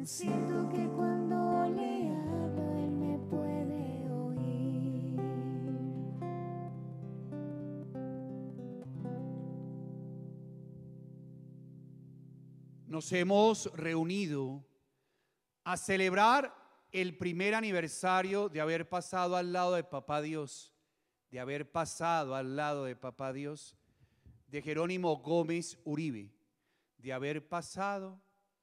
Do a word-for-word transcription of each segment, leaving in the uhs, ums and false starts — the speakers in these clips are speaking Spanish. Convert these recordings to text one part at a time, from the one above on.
Siento que cuando le hablo Él me puede oír. Nos hemos reunido a celebrar el primer aniversario de haber pasado al lado de Papá Dios, de haber pasado al lado de Papá Dios, de Jerónimo Gómez Uribe, de haber pasado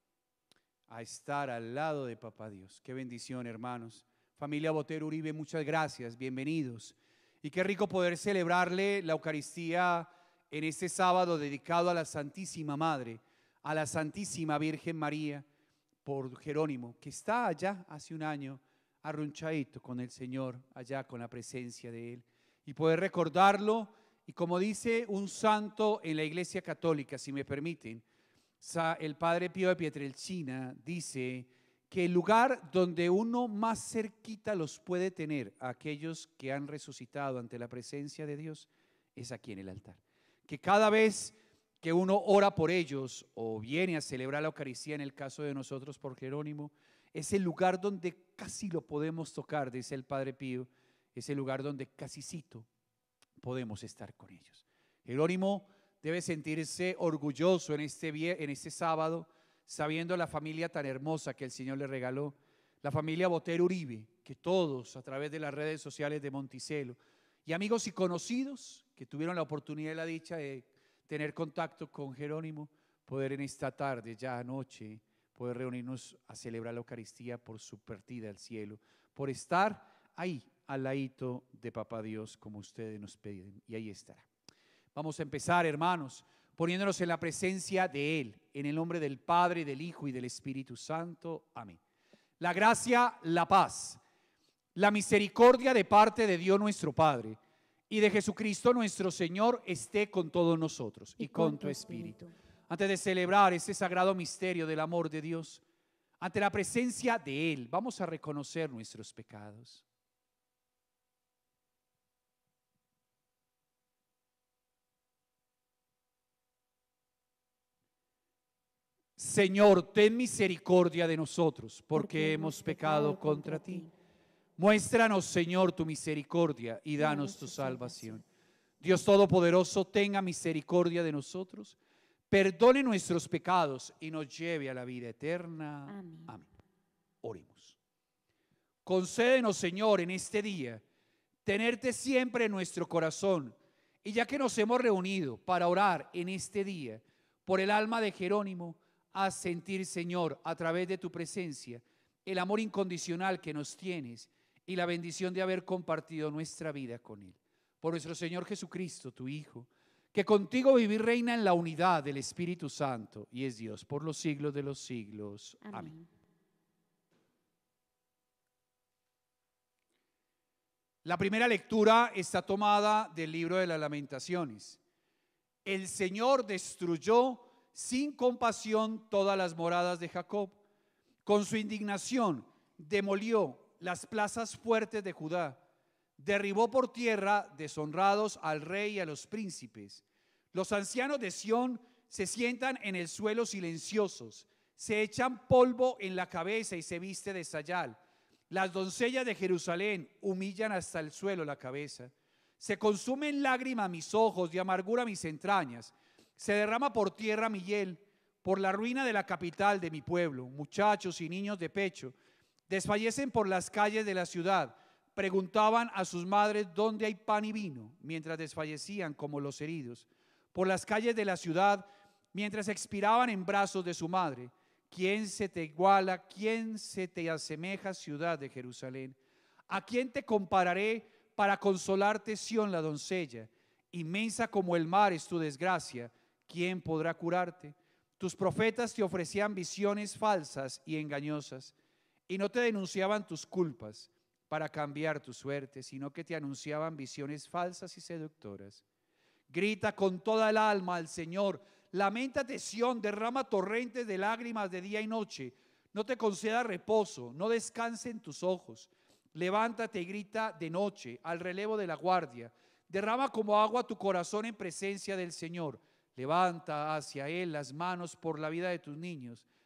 a estar al lado de Papá Dios. Qué bendición, hermanos. Familia Botero Uribe, muchas gracias, bienvenidos. Y qué rico poder celebrarle la Eucaristía en este sábado dedicado a la Santísima Madre, a la Santísima Virgen María, por Jerónimo, que está allá hace un año arrunchadito con el Señor, allá con la presencia de Él. Y poder recordarlo, y como dice un santo en la Iglesia Católica, si me permiten, el Padre Pío de Pietrelcina dice que el lugar donde uno más cerquita los puede tener a aquellos que han resucitado ante la presencia de Dios es aquí en el altar. Que cada vez que uno ora por ellos o viene a celebrar la Eucaristía, en el caso de nosotros por Jerónimo, es el lugar donde casi lo podemos tocar, dice el Padre Pío, es el lugar donde casicito podemos estar con ellos. Jerónimo debe sentirse orgulloso en este, en este sábado, sabiendo la familia tan hermosa que el Señor le regaló, la familia Botero Uribe, que todos a través de las redes sociales de Monticello, y amigos y conocidos que tuvieron la oportunidad y la dicha de tener contacto con Jerónimo, poder en esta tarde, ya anoche, poder reunirnos a celebrar la Eucaristía por su partida al cielo, por estar ahí al ladito de Papá Dios como ustedes nos piden, y ahí estará. Vamos a empezar, hermanos, poniéndonos en la presencia de Él, en el nombre del Padre, del Hijo y del Espíritu Santo. Amén. La gracia, la paz, la misericordia de parte de Dios nuestro Padre y de Jesucristo nuestro Señor esté con todos nosotros y, y con, con tu espíritu. espíritu. Antes de celebrar este sagrado misterio del amor de Dios, ante la presencia de Él, vamos a reconocer nuestros pecados. Señor, ten misericordia de nosotros, porque, porque hemos pecado contra ti. Muéstranos, Señor, tu misericordia y danos tu salvación. Dios Todopoderoso, tenga misericordia de nosotros, perdone nuestros pecados y nos lleve a la vida eterna. Amén. Amén. Oremos. Concédenos, Señor, en este día, tenerte siempre en nuestro corazón, y ya que nos hemos reunido para orar en este día por el alma de Jerónimo, haz sentir, Señor, a través de tu presencia, el amor incondicional que nos tienes y la bendición de haber compartido nuestra vida con Él. Por nuestro Señor Jesucristo, tu Hijo, que contigo vive y reina en la unidad del Espíritu Santo y es Dios por los siglos de los siglos. Amén. Amén. La primera lectura está tomada del libro de las Lamentaciones. El Señor destruyó sin compasión todas las moradas de Jacob. Con su indignación demolió las plazas fuertes de Judá. Derribó por tierra deshonrados al rey y a los príncipes. Los ancianos de Sión se sientan en el suelo silenciosos. Se echan polvo en la cabeza y se viste de sayal. Las doncellas de Jerusalén humillan hasta el suelo la cabeza. Se consumen lágrimas mis ojos y amargura mis entrañas. Se derrama por tierra mi hiel, por la ruina de la capital de mi pueblo. Muchachos y niños de pecho desfallecen por las calles de la ciudad. Preguntaban a sus madres dónde hay pan y vino, mientras desfallecían como los heridos. Por las calles de la ciudad, mientras expiraban en brazos de su madre. ¿Quién se te iguala? ¿Quién se te asemeja, ciudad de Jerusalén? ¿A quién te compararé para consolarte, Sión, la doncella? Inmensa como el mar es tu desgracia. ¿Quién podrá curarte? Tus profetas te ofrecían visiones falsas y engañosas, y no te denunciaban tus culpas para cambiar tu suerte, sino que te anunciaban visiones falsas y seductoras. Grita con toda el alma al Señor, lamentate, Sión, derrama torrentes de lágrimas de día y noche, no te conceda reposo, no descansen tus ojos. Levántate y grita de noche al relevo de la guardia, derrama como agua tu corazón en presencia del Señor. Levanta hacia Él las manos por la vida de tus niños,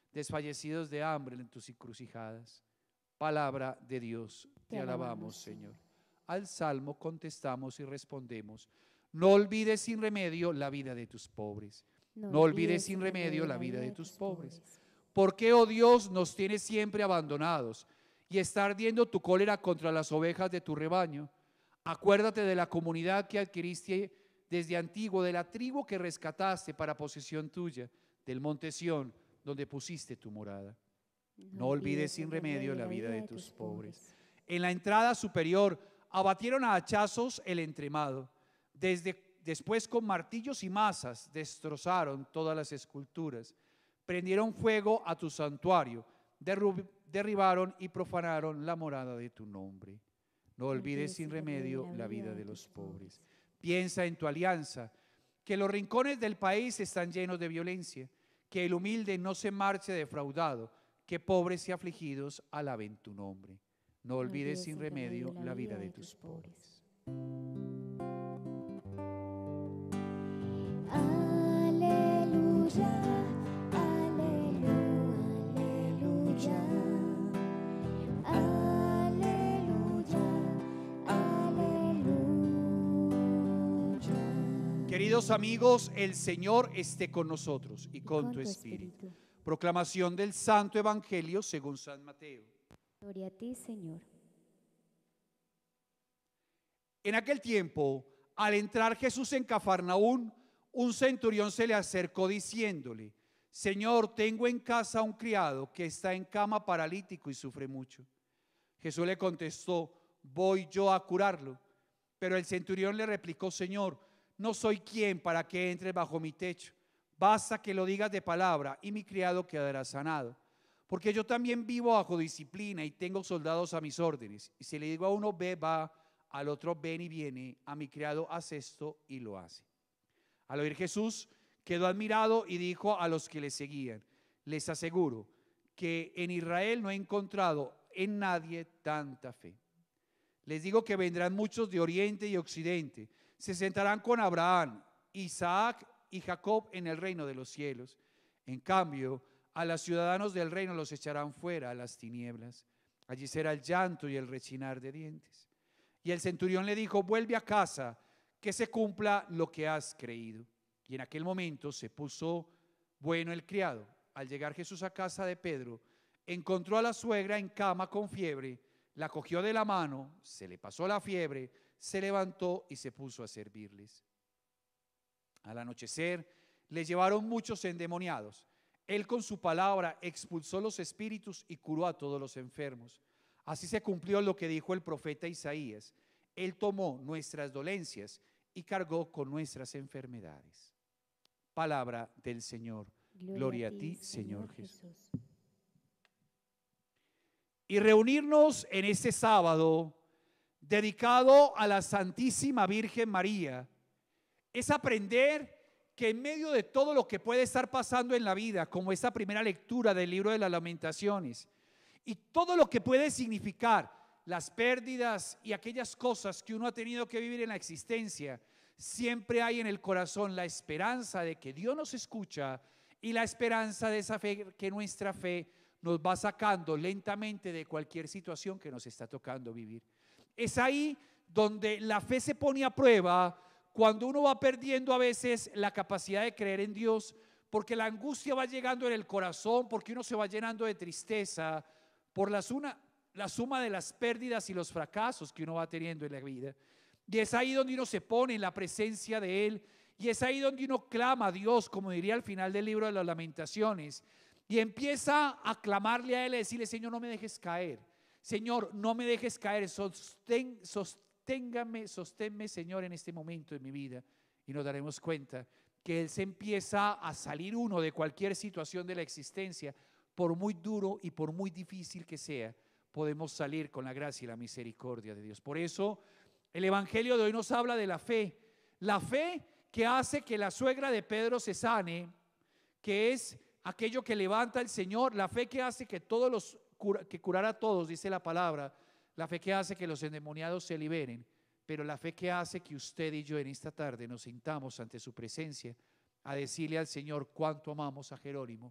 desfallecidos de hambre en tus encrucijadas. Palabra de Dios, te, Te alabamos, alabamos, Señor. Al salmo contestamos y respondemos: no olvides sin remedio la vida de tus pobres. No olvides sin remedio la vida de tus pobres. ¿Por qué, oh Dios, nos tienes siempre abandonados y está ardiendo tu cólera contra las ovejas de tu rebaño? Acuérdate de la comunidad que adquiriste desde antiguo, de la tribu que rescataste para posesión tuya, del monte Sión, donde pusiste tu morada. No olvides sin remedio la vida de tus pobres. En la entrada superior abatieron a hachazos el entremado. Desde, después con martillos y mazas destrozaron todas las esculturas. Prendieron fuego a tu santuario, derrub, derribaron y profanaron la morada de tu nombre. No olvides sin remedio la vida de los pobres. Piensa en tu alianza, que los rincones del país están llenos de violencia, que el humilde no se marche defraudado, que pobres y afligidos alaben tu nombre. No olvides sin remedio la vida de tus pobres. Aleluya, aleluya, aleluya, aleluya. Queridos amigos, el Señor esté con nosotros y con, con tu espíritu. espíritu. Proclamación del Santo Evangelio según San Mateo. Gloria a ti, Señor. En aquel tiempo, al entrar Jesús en Cafarnaún, un centurión se le acercó diciéndole: Señor, tengo en casa un criado que está en cama paralítico y sufre mucho. Jesús le contestó: voy yo a curarlo. Pero el centurión le replicó: Señor, no soy quien para que entres bajo mi techo. Basta que lo digas de palabra y mi criado quedará sanado. Porque yo también vivo bajo disciplina y tengo soldados a mis órdenes. Y si le digo a uno ve, va, al otro ven y viene, a mi criado haz esto y lo hace. Al oír Jesús quedó admirado y dijo a los que le seguían: les aseguro que en Israel no he encontrado en nadie tanta fe. Les digo que vendrán muchos de oriente y occidente, se sentarán con Abraham, Isaac y Jacob en el reino de los cielos. En cambio, a los ciudadanos del reino los echarán fuera a las tinieblas. Allí será el llanto y el rechinar de dientes. Y el centurión le dijo: vuelve a casa, que se cumpla lo que has creído. Y en aquel momento se puso bueno el criado. Al llegar Jesús a casa de Pedro, encontró a la suegra en cama con fiebre, la cogió de la mano, se le pasó la fiebre, se levantó y se puso a servirles. Al anochecer le llevaron muchos endemoniados. Él con su palabra expulsó los espíritus y curó a todos los enfermos. Así se cumplió lo que dijo el profeta Isaías: Él tomó nuestras dolencias y cargó con nuestras enfermedades. Palabra del Señor. Gloria, Gloria a ti, Señor, Señor Jesús. Jesús. Y reunirnos en este sábado dedicado a la Santísima Virgen María es aprender que en medio de todo lo que puede estar pasando en la vida, como esta primera lectura del libro de las Lamentaciones, y todo lo que puede significar las pérdidas y aquellas cosas que uno ha tenido que vivir en la existencia, siempre hay en el corazón la esperanza de que Dios nos escucha y la esperanza de esa fe, que nuestra fe nos va sacando lentamente de cualquier situación que nos está tocando vivir. Es ahí donde la fe se pone a prueba, cuando uno va perdiendo a veces la capacidad de creer en Dios, porque la angustia va llegando en el corazón, porque uno se va llenando de tristeza por la suma, la suma de las pérdidas y los fracasos que uno va teniendo en la vida. Y es ahí donde uno se pone en la presencia de Él, y es ahí donde uno clama a Dios, como diría al final del libro de las Lamentaciones, y empieza a clamarle a Él, a decirle: Señor, no me dejes caer, Señor, no me dejes caer, sostén, sosténgame, sosténme, Señor, en este momento de mi vida. Y nos daremos cuenta que Él se empieza a salir uno de cualquier situación de la existencia, por muy duro y por muy difícil que sea, podemos salir con la gracia y la misericordia de Dios. Por eso el Evangelio de hoy nos habla de la fe, la fe que hace que la suegra de Pedro se sane, que es aquello que levanta el Señor, la fe que hace que todos los que curar a todos, dice la palabra, la fe que hace que los endemoniados se liberen, pero la fe que hace que usted y yo en esta tarde nos sintamos ante su presencia a decirle al Señor cuánto amamos a Jerónimo,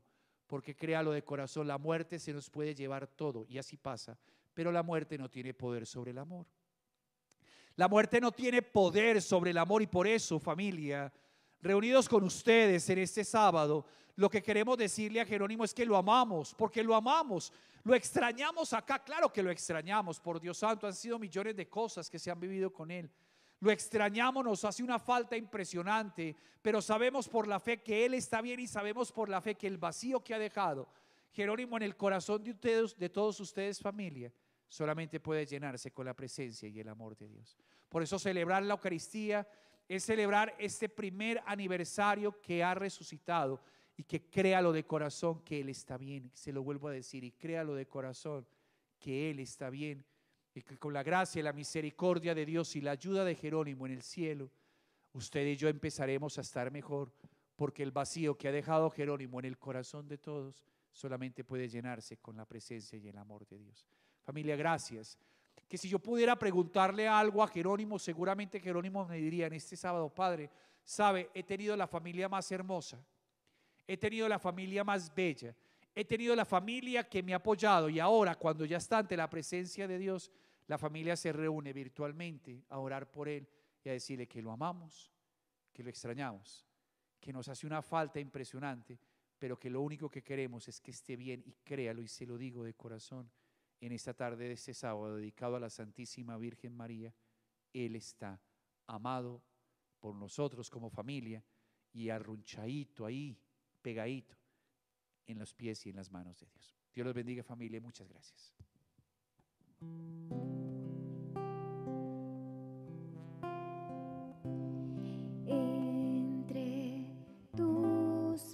porque créalo de corazón, la muerte se nos puede llevar todo, y así pasa, pero la muerte no tiene poder sobre el amor. La muerte no tiene poder sobre el amor, y por eso, familia, reunidos con ustedes en este sábado, lo que queremos decirle a Jerónimo es que lo amamos, porque lo amamos, lo extrañamos acá, claro que lo extrañamos, por Dios santo, han sido millones de cosas que se han vivido con él. Lo extrañamos, nos hace una falta impresionante, pero sabemos por la fe que él está bien, y sabemos por la fe que el vacío que ha dejado Jerónimo en el corazón de ustedes, de todos ustedes, familia, solamente puede llenarse con la presencia y el amor de Dios. Por eso celebrar la Eucaristía es celebrar este primer aniversario que ha resucitado, y que créalo de corazón que Él está bien. Se lo vuelvo a decir, y créalo de corazón que Él está bien, y que con la gracia y la misericordia de Dios y la ayuda de Jerónimo en el cielo, usted y yo empezaremos a estar mejor, porque el vacío que ha dejado Jerónimo en el corazón de todos solamente puede llenarse con la presencia y el amor de Dios. Familia, gracias. Que si yo pudiera preguntarle algo a Jerónimo, seguramente Jerónimo me diría en este sábado: Padre, sabe, he tenido la familia más hermosa, he tenido la familia más bella, he tenido la familia que me ha apoyado, y ahora, cuando ya está ante la presencia de Dios, la familia se reúne virtualmente a orar por él y a decirle que lo amamos, que lo extrañamos, que nos hace una falta impresionante, pero que lo único que queremos es que esté bien, y créalo, y se lo digo de corazón, en esta tarde de este sábado dedicado a la Santísima Virgen María, Él está amado por nosotros como familia, y arrunchadito ahí, pegadito en los pies y en las manos de Dios. Dios los bendiga, familia, muchas gracias. Entre tus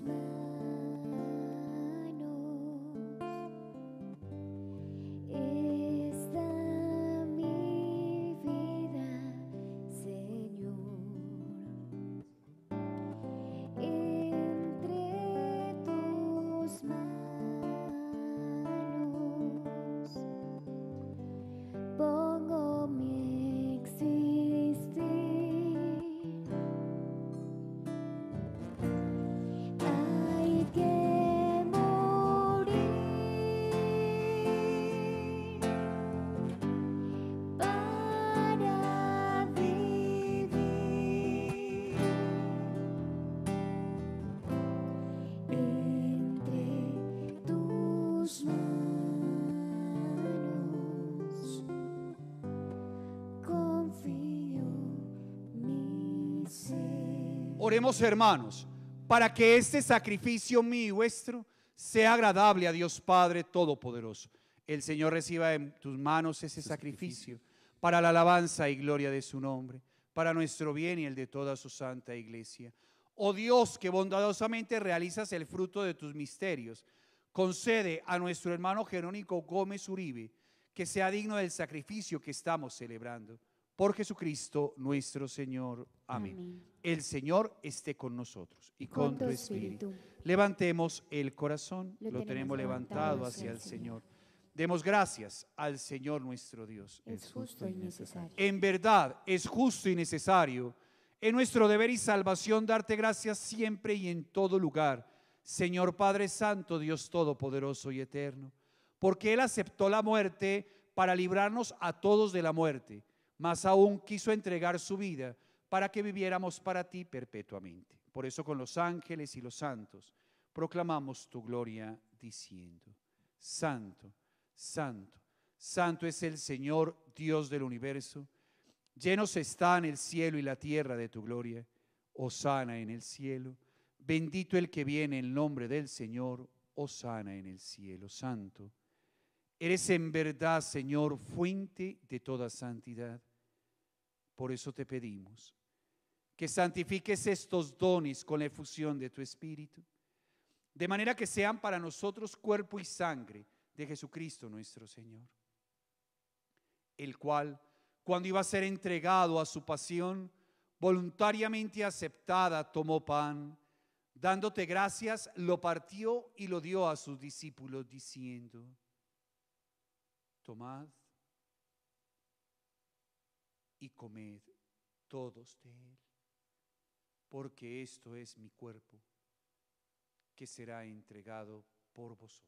manos está mi vida, Señor. Entre tus manos pongo mi existir. Hay que morir para vivir. Entre tus manos confío mi ser. Oremos, hermanos, para que este sacrificio mío y vuestro sea agradable a Dios Padre Todopoderoso. El Señor reciba en tus manos ese sacrificio para la alabanza y gloria de su nombre, para nuestro bien y el de toda su santa iglesia. Oh Dios, que bondadosamente realizas el fruto de tus misterios, concede a nuestro hermano Jerónimo Gómez Uribe que sea digno del sacrificio que estamos celebrando. Por Jesucristo nuestro Señor. Amén. Amén. El Señor esté con nosotros y con, Con tu tu espíritu. espíritu. Levantemos el corazón, Lo lo, tenemos tenemos levantado levantado hacia hacia el el Señor. Demos gracias al Señor nuestro Dios. Es justo y necesario. En verdad es justo y necesario, es nuestro deber y salvación darte gracias siempre y en todo lugar, Señor Padre Santo, Dios Todopoderoso y Eterno, porque Él aceptó la muerte para librarnos a todos de la muerte, más aún quiso entregar su vida para que viviéramos para ti perpetuamente. Por eso, con los ángeles y los santos proclamamos tu gloria diciendo: Santo, Santo, Santo es el Señor Dios del universo. Llenos están el cielo y la tierra de tu gloria. Hosana en el cielo. Bendito el que viene en nombre del Señor. Hosana en el cielo. Santo eres en verdad, Señor, fuente de toda santidad. Por eso te pedimos que santifiques estos dones con la efusión de tu Espíritu, de manera que sean para nosotros cuerpo y sangre de Jesucristo nuestro Señor, el cual, cuando iba a ser entregado a su pasión, voluntariamente aceptada, tomó pan, dándote gracias, lo partió y lo dio a sus discípulos, diciendo: tomad y comed todos de él, porque esto es mi cuerpo, que será entregado por vosotros.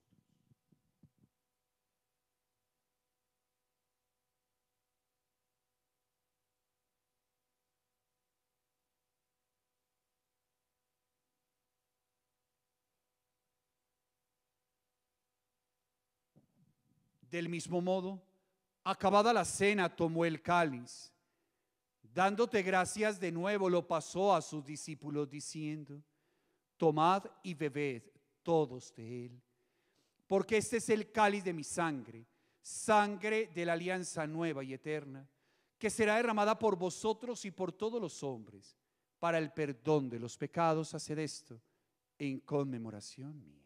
Del mismo modo, acabada la cena, tomó el cáliz. Dándote gracias de nuevo, lo pasó a sus discípulos diciendo: tomad y bebed todos de él, porque este es el cáliz de mi sangre, sangre de la alianza nueva y eterna, que será derramada por vosotros y por todos los hombres, para el perdón de los pecados. Haced esto en conmemoración mía.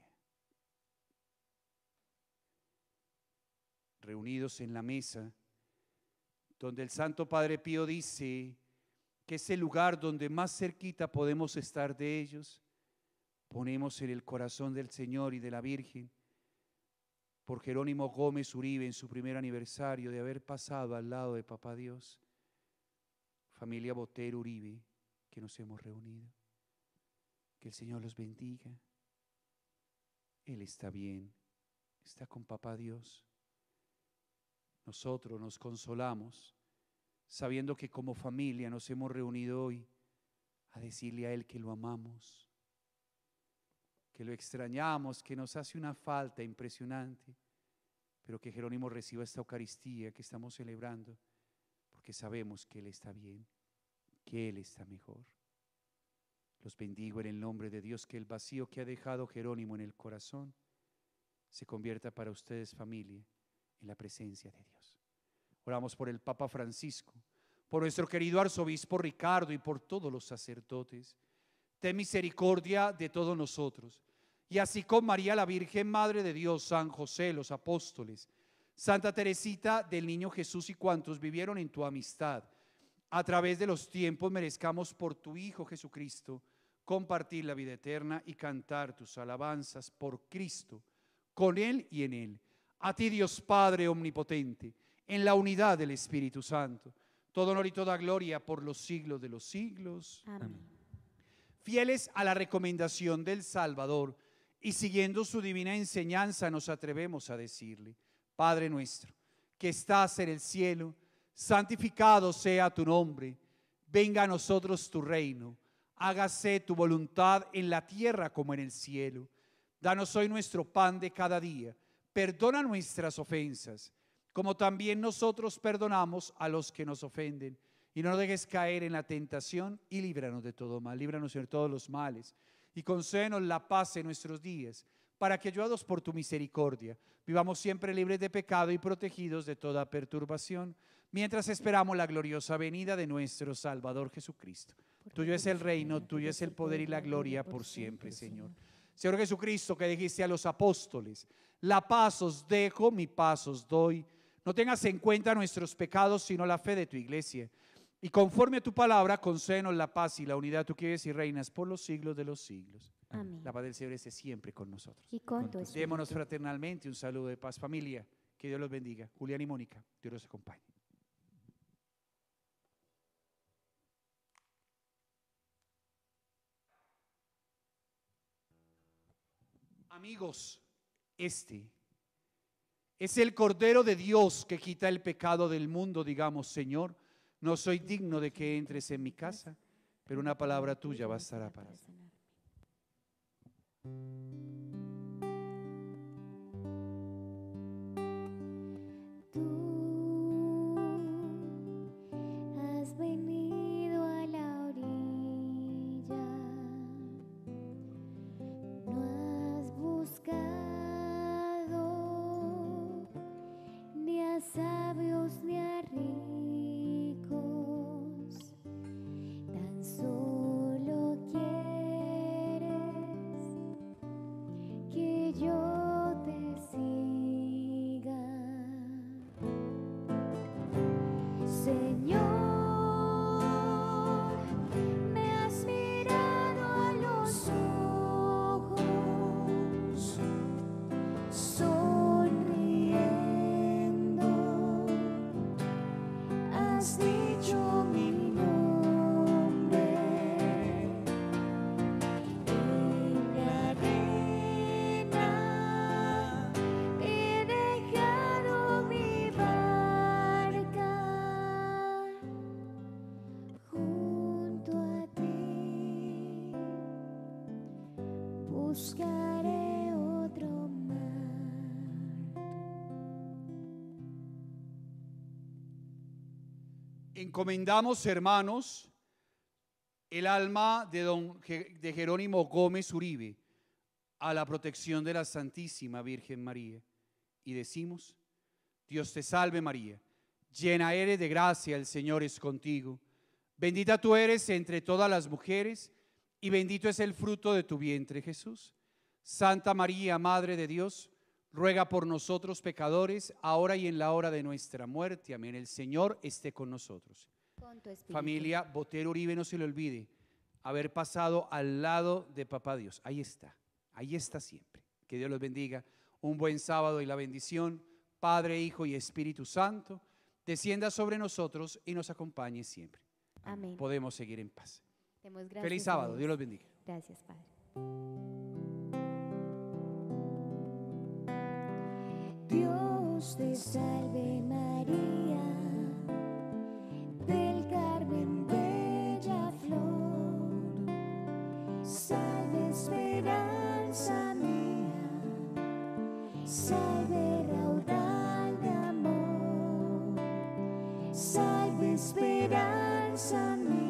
Reunidos en la mesa, donde el Santo Padre Pío dice que es el lugar donde más cerquita podemos estar de ellos, ponemos en el corazón del Señor y de la Virgen, por Jerónimo Gómez Uribe, en su primer aniversario de haber pasado al lado de Papá Dios, familia Botero Uribe, que nos hemos reunido. Que el Señor los bendiga. Él está bien, está con Papá Dios. Nosotros nos consolamos sabiendo que como familia nos hemos reunido hoy a decirle a Él que lo amamos, que lo extrañamos, que nos hace una falta impresionante, pero que Jerónimo reciba esta Eucaristía que estamos celebrando, porque sabemos que Él está bien, que Él está mejor. Los bendigo en el nombre de Dios, que el vacío que ha dejado Jerónimo en el corazón se convierta para ustedes, familia, en la presencia de Dios. Oramos por el Papa Francisco, por nuestro querido arzobispo Ricardo y por todos los sacerdotes. Ten misericordia de todos nosotros, y así con María la Virgen, Madre de Dios, San José, los apóstoles, Santa Teresita del Niño Jesús y cuantos vivieron en tu amistad, a través de los tiempos merezcamos por tu Hijo Jesucristo compartir la vida eterna y cantar tus alabanzas por Cristo, con Él y en Él. A ti, Dios Padre omnipotente, en la unidad del Espíritu Santo, todo honor y toda gloria por los siglos de los siglos. Amén. Fieles a la recomendación del Salvador y siguiendo su divina enseñanza, nos atrevemos a decirle: Padre nuestro, que estás en el cielo, santificado sea tu nombre. Venga a nosotros tu reino. Hágase tu voluntad en la tierra como en el cielo. Danos hoy nuestro pan de cada día. Perdona nuestras ofensas, como también nosotros perdonamos a los que nos ofenden. Y no nos dejes caer en la tentación y líbranos de todo mal. Líbranos de todos los males y concédenos la paz en nuestros días, para que, ayudados por tu misericordia, vivamos siempre libres de pecado y protegidos de toda perturbación, mientras esperamos la gloriosa venida de nuestro Salvador Jesucristo. Tuyo es el reino, tuyo es el poder y la gloria por siempre, Señor. Señor Jesucristo, que dijiste a los apóstoles: la paz os dejo, mi paz os doy. No tengas en cuenta nuestros pecados, sino la fe de tu iglesia. Y conforme a tu palabra, concédenos la paz y la unidad. Tú que vives y reinas por los siglos de los siglos. Amén. La paz del Señor esté siempre con nosotros. Y con tu espíritu. Démonos fraternalmente un saludo de paz, familia. Que Dios los bendiga. Julián y Mónica, Dios los acompañe. Amigos, este es el Cordero de Dios que quita el pecado del mundo. Digamos: Señor, no soy digno de que entres en mi casa, pero una palabra tuya bastará para mí. Tú has venido a la orilla, no has buscado ni a sabios ni a ricos, tan solo quieres que yo te siga. Señor, me has mirado a los ojos, sonriendo, has dicho mi nombre. En la arena Encomendamos, hermanos, el alma de don Je- de Jerónimo Gómez Uribe a la protección de la Santísima Virgen María. Y decimos: Dios te salve María, llena eres de gracia, el Señor es contigo. Bendita tú eres entre todas las mujeres, y bendito es el fruto de tu vientre, Jesús. Santa María, Madre de Dios, ruega por nosotros pecadores, ahora y en la hora de nuestra muerte. Amén. El Señor esté con nosotros. Con tu espíritu. Familia Botero Uribe, no se le olvide haber pasado al lado de Papá Dios. Ahí está, ahí está siempre. Que Dios los bendiga. Un buen sábado y la bendición, Padre, Hijo y Espíritu Santo, descienda sobre nosotros y nos acompañe siempre. Amén. Podemos seguir en paz. Demos gracias Feliz a sábado, Dios los bendiga. Gracias, Padre. Dios te salve María, del Carmen bella flor, salve esperanza mía, salve raudal de amor, salve esperanza mía.